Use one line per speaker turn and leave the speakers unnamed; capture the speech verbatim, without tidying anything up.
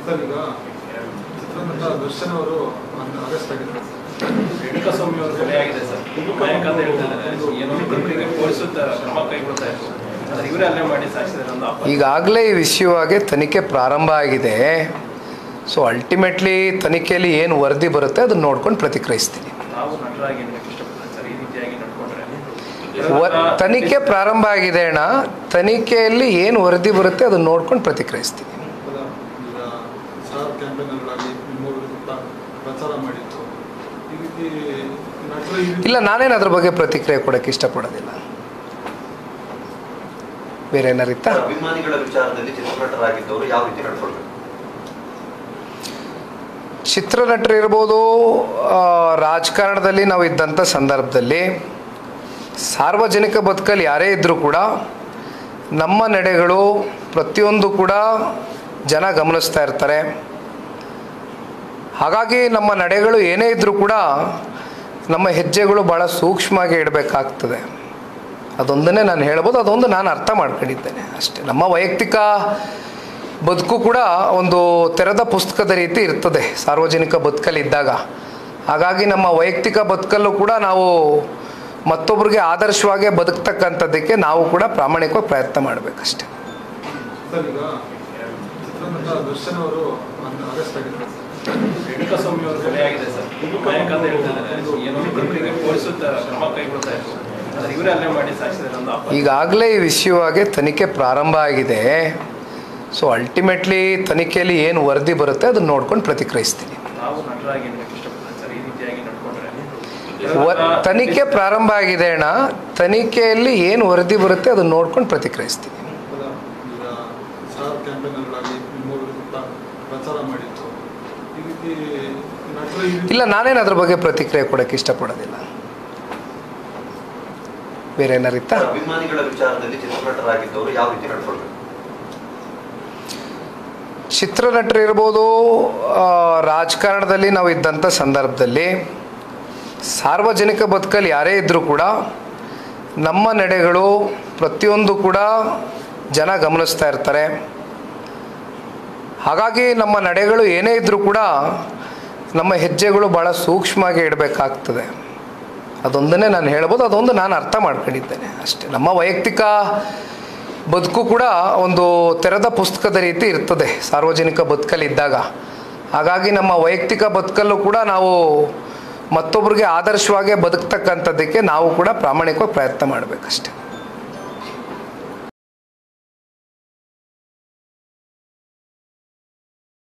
Sir, ಈಗ ಚಿತ್ರನಟ ದರ್ಶನ್ ಅವರು ಅರೆಸ್ಟ್ ಆಗಿದ್ದಾರೆ.
ರೇಣುಕಾಸ್ವಾಮಿ ಅವರು ಕೊಲೆಯಾಗಿದೆ ಸರ್. ನಾಯಕ ಅಂತ ಹೇಳ್ತಾರೆ, ಏನೋ ಇಬ್ಬರಿಗೆ ಪೊಲೀಸರು ಕ್ರಮ ಕೈಗೊಳ್ತಾ ಇದ್ರು, ಆದರೆ ಇವರೇ ಅಲ್ಲೇ ಮಾಡಿ ಸಾಯಿಸಿದ್ದಾರೆ.
ಈಗಾಗಲೇ ಈ ವಿಷಯವಾಗಿ ತನಿಖೆ ಪ್ರಾರಂಭ ಆಗಿದೆ. ಸೊ ಅಲ್ಟಿಮೇಟ್ಲಿ ತನಿಖೆಯಲ್ಲಿ ಏನು ವರದಿ ಬರುತ್ತೆ ಅದನ್ನು ನೋಡ್ಕೊಂಡು ಪ್ರತಿಕ್ರಿಯಿಸ್ತೀನಿ.
ನಾವು ನಟರಾಗಿ ಇಷ್ಟಪಡ್ತಾರೆ ಸರ್, ಈ ರೀತಿಯಾಗಿ ನಡ್ಕೊಂಡ್ರೆ
ತನಿಖೆ ಪ್ರಾರಂಭ ಆಗಿದೆ ಅಣ್ಣ. ತನಿಖೆಯಲ್ಲಿ ಏನು ವರದಿ ಬರುತ್ತೆ ಅದನ್ನು ನೋಡ್ಕೊಂಡು ಪ್ರತಿಕ್ರಿಯಿಸ್ತೀನಿ. ಇಲ್ಲ, ನಾನೇನು ಅದ್ರ ಬಗ್ಗೆ ಪ್ರತಿಕ್ರಿಯೆ ಕೊಡೋಕ್ಕೆ ಇಷ್ಟಪಡೋದಿಲ್ಲ. ಬೇರೆ ಏನಾರಿತ್ತ?
ಅಭಿಮಾನಿಗಳ ವಿಚಾರದಲ್ಲಿ ಚಿತ್ರನಟರಾಗಿದ್ದವರು ಯಾವ ರೀತಿ ನಡ್ಕೊಳ್ಬೇಕು?
ಚಿತ್ರನಟರು ಇರ್ಬೋದು, ರಾಜಕಾರಣದಲ್ಲಿ ನಾವು ಇದ್ದಂಥ ಸಂದರ್ಭದಲ್ಲಿ ಸಾರ್ವಜನಿಕ ಬದುಕಲ್ಲಿ ಯಾರೇ ಇದ್ದರೂ ಕೂಡ ನಮ್ಮ ನಡೆಗಳು ಪ್ರತಿಯೊಂದು ಕೂಡ ಜನ ಗಮನಿಸ್ತಾ ಇರ್ತಾರೆ. ಹಾಗಾಗಿ ನಮ್ಮ ನಡೆಗಳು ಏನೇ ಇದ್ದರೂ ಕೂಡ ನಮ್ಮ ಹೆಜ್ಜೆಗಳು ಭಾಳ ಸೂಕ್ಷ್ಮವಾಗಿ ಇಡಬೇಕಾಗ್ತದೆ. ಅದೊಂದನ್ನೇ ನಾನು ಹೇಳ್ಬೋದು, ಅದೊಂದು ನಾನು ಅರ್ಥ ಮಾಡ್ಕೊಂಡಿದ್ದೇನೆ ಅಷ್ಟೇ. ನಮ್ಮ ವೈಯಕ್ತಿಕ ಬದುಕು ಕೂಡ ಒಂದು ತೆರೆದ ಪುಸ್ತಕದ ರೀತಿ ಇರ್ತದೆ ಸಾರ್ವಜನಿಕ ಬದುಕಲ್ಲಿದ್ದಾಗ. ಹಾಗಾಗಿ ನಮ್ಮ ವೈಯಕ್ತಿಕ ಬದುಕಲ್ಲೂ ಕೂಡ ನಾವು ಮತ್ತೊಬ್ಬರಿಗೆ ಆದರ್ಶವಾಗಿ ಬದುಕ್ತಕ್ಕಂಥದ್ದಕ್ಕೆ ನಾವು ಕೂಡ ಪ್ರಾಮಾಣಿಕವಾಗಿ ಪ್ರಯತ್ನ ಮಾಡಬೇಕಷ್ಟೆ.
ಸರ್, ಈಗ ಚಿತ್ರನಟ ದರ್ಶನ್ ಅವರು ಅರೆಸ್ಟ್ ಆಗಿದ್ದಾರೆ.
ರೇಣುಕಾಸ್ವಾಮಿ ಅವರು ಕೊಲೆಯಾಗಿದೆ ಸರ್. ನಾಯಕ ಅಂತ ಹೇಳ್ತಾರೆ, ಏನೋ ಇಬ್ಬರಿಗೆ ಪೊಲೀಸರು ಕ್ರಮ ಕೈಗೊಳ್ತಾ ಇದ್ರು, ಆದರೆ ಇವರೇ ಅಲ್ಲೇ ಮಾಡಿ ಸಾಯಿಸಿದ್ದಾರೆ.
ಈಗಾಗಲೇ ಈ ವಿಷಯವಾಗಿ ತನಿಖೆ ಪ್ರಾರಂಭ ಆಗಿದೆ. ಸೊ ಅಲ್ಟಿಮೇಟ್ಲಿ ತನಿಖೆಯಲ್ಲಿ ಏನು ವರದಿ ಬರುತ್ತೆ ಅದನ್ನು ನೋಡ್ಕೊಂಡು ಪ್ರತಿಕ್ರಿಯಿಸ್ತೀನಿ.
ನಾವು ನಟರಾಗಿ ಇಷ್ಟಪಡ್ತಾರೆ ಸರ್, ಈ ರೀತಿಯಾಗಿ ನಡ್ಕೊಂಡ್ರೆ
ತನಿಖೆ ಪ್ರಾರಂಭ ಆಗಿದೆ ಅಣ್ಣ. ತನಿಖೆಯಲ್ಲಿ ಏನು ವರದಿ ಬರುತ್ತೆ ಅದನ್ನು ನೋಡ್ಕೊಂಡು ಪ್ರತಿಕ್ರಿಯಿಸ್ತೀನಿ. ಇಲ್ಲ, ನಾನೇನು ಅದ್ರ ಬಗ್ಗೆ ಪ್ರತಿಕ್ರಿಯೆ ಕೊಡೋಕ್ಕೆ ಇಷ್ಟಪಡೋದಿಲ್ಲ. ಬೇರೆ ಏನಾರಿತ್ತ?
ಅಭಿಮಾನಿಗಳ ವಿಚಾರದಲ್ಲಿ ಚಿತ್ರನಟರಾಗಿದ್ದವರು ಯಾವ ರೀತಿ ನಡ್ಕೊಳ್ಬೇಕು?
ಚಿತ್ರನಟರು ಇರ್ಬೋದು, ರಾಜಕಾರಣದಲ್ಲಿ ನಾವು ಇದ್ದಂಥ ಸಂದರ್ಭದಲ್ಲಿ ಸಾರ್ವಜನಿಕ ಬದುಕಲ್ಲಿ ಯಾರೇ ಇದ್ದರೂ ಕೂಡ ನಮ್ಮ ನಡೆಗಳು ಪ್ರತಿಯೊಂದು ಕೂಡ ಜನ ಗಮನಿಸ್ತಾ ಇರ್ತಾರೆ. ಹಾಗಾಗಿ ನಮ್ಮ ನಡೆಗಳು ಏನೇ ಇದ್ದರೂ ಕೂಡ ನಮ್ಮ ಹೆಜ್ಜೆಗಳು ಭಾಳ ಸೂಕ್ಷ್ಮವಾಗಿ ಇಡಬೇಕಾಗ್ತದೆ. ಅದೊಂದನ್ನೇ ನಾನು ಹೇಳ್ಬೋದು, ಅದೊಂದು ನಾನು ಅರ್ಥ ಮಾಡ್ಕೊಂಡಿದ್ದೇನೆ ಅಷ್ಟೇ. ನಮ್ಮ ವೈಯಕ್ತಿಕ ಬದುಕು ಕೂಡ ಒಂದು ತೆರೆದ ಪುಸ್ತಕದ ರೀತಿ ಇರ್ತದೆ ಸಾರ್ವಜನಿಕ ಬದುಕಲ್ಲಿದ್ದಾಗ. ಹಾಗಾಗಿ ನಮ್ಮ ವೈಯಕ್ತಿಕ ಬದುಕಲ್ಲೂ ಕೂಡ ನಾವು ಮತ್ತೊಬ್ಬರಿಗೆ ಆದರ್ಶವಾಗಿ ಬದುಕ್ತಕ್ಕಂಥದ್ದಕ್ಕೆ ನಾವು ಕೂಡ ಪ್ರಾಮಾಣಿಕವಾಗಿ ಪ್ರಯತ್ನ ಮಾಡಬೇಕಷ್ಟೆ.